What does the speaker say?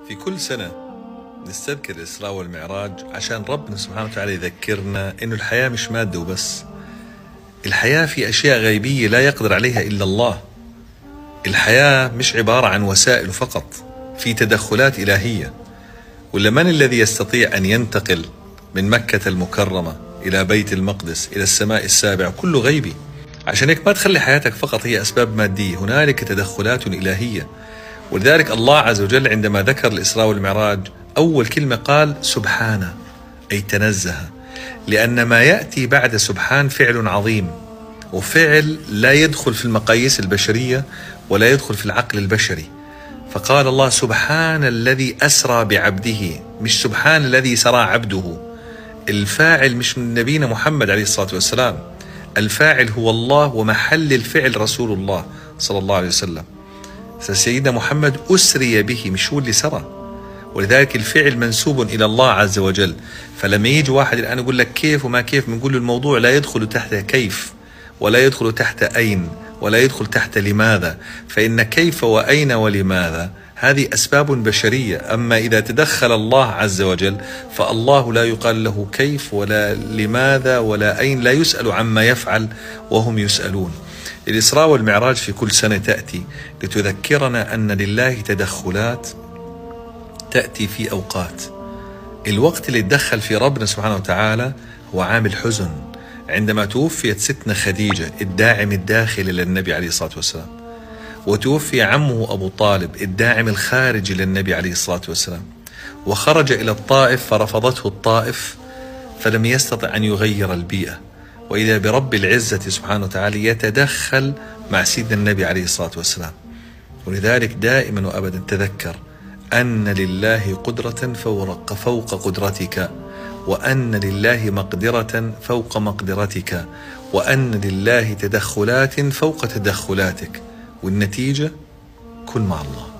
في كل سنة نستذكر الإسراء والمعراج عشان ربنا سبحانه وتعالى يذكرنا إنه الحياة مش مادة وبس. الحياة في أشياء غيبية لا يقدر عليها إلا الله. الحياة مش عبارة عن وسائل فقط، في تدخلات إلهية. ولا من الذي يستطيع أن ينتقل من مكة المكرمة إلى بيت المقدس إلى السماء السابعة؟ كله غيبي. عشان هيك ما تخلي حياتك فقط هي أسباب مادية، هنالك تدخلات إلهية. ولذلك الله عز وجل عندما ذكر الإسراء والمعراج أول كلمة قال سبحانه، أي تنزه، لأن ما يأتي بعد سبحان فعل عظيم، وفعل لا يدخل في المقاييس البشرية ولا يدخل في العقل البشري. فقال الله سبحان الذي أسرى بعبده، مش سبحان الذي سرى عبده. الفاعل مش من نبينا محمد عليه الصلاة والسلام، الفاعل هو الله ومحل الفعل رسول الله صلى الله عليه وسلم. سيدنا محمد أسري به، مش هو اللي سرى، ولذلك الفعل منسوب إلى الله عز وجل. فلما يجي واحد الآن يقول لك كيف وما كيف، بنقول له الموضوع لا يدخل تحت كيف، ولا يدخل تحت أين، ولا يدخل تحت لماذا. فإن كيف وأين ولماذا هذه أسباب بشرية. أما إذا تدخل الله عز وجل فالله لا يقال له كيف ولا لماذا ولا أين، لا يسأل عما يفعل وهم يسألون. الإسراء والمعراج في كل سنة تأتي لتذكرنا أن لله تدخلات تأتي في أوقات. الوقت اللي تدخل في ربنا سبحانه وتعالى هو عام الحزن، عندما توفيت ستنا خديجة الداعم الداخلي للنبي عليه الصلاة والسلام، وتوفي عمه أبو طالب الداعم الخارجي للنبي عليه الصلاة والسلام، وخرج إلى الطائف فرفضته الطائف فلم يستطع أن يغير البيئة، وإذا برب العزة سبحانه وتعالى يتدخل مع سيدنا النبي عليه الصلاة والسلام. ولذلك دائما وأبدا تذكر أن لله قدرة فوق قدرتك، وأن لله مقدرة فوق مقدرتك، وأن لله تدخلات فوق تدخلاتك، والنتيجة كن مع الله.